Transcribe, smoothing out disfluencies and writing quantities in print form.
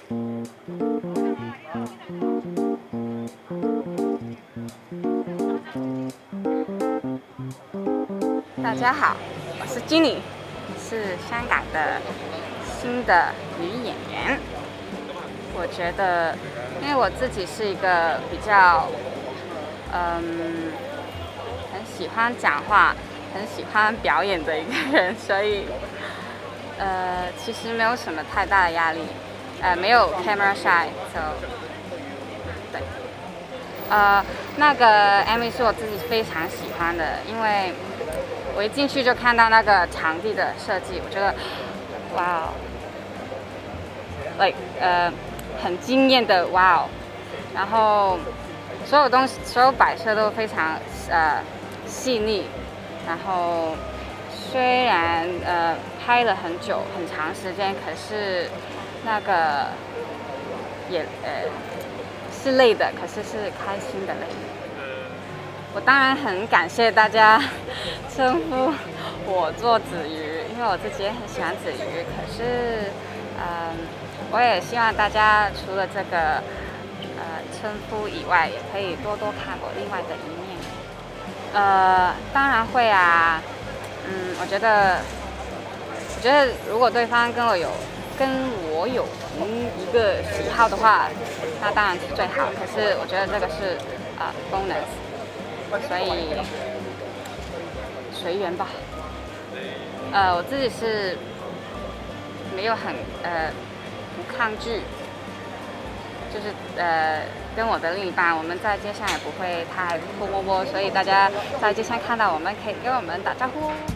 大家好，我是金妮，是香港的新的女演员。我觉得，因为我自己是一个比较，很喜欢讲话、很喜欢表演的一个人，所以，其实没有什么太大的压力，没有 camera shy， 对，那个 MV 是我自己非常喜欢的，因为我一进去就看到那个场地的设计，我觉得，哇哦 ，like 很惊艳的哇哦，然后所有东西、所有摆设都非常细腻，然后虽然拍了很久很长时间，可是那个也是累的，可是是开心的累。我当然很感谢大家称呼我做子瑜，因为我自己也很喜欢子瑜。可是，我也希望大家除了这个称呼以外，也可以多多看我另外的一面。当然会啊。我觉得如果对方跟我有同一个喜好的话，那当然是最好。可是我觉得这个是bonus，所以随缘吧。我自己是没有很不抗拒，就是跟我的另一半，我们在街上也不会太拖摸摸，所以大家在街上看到我们可以跟我们打招呼哦。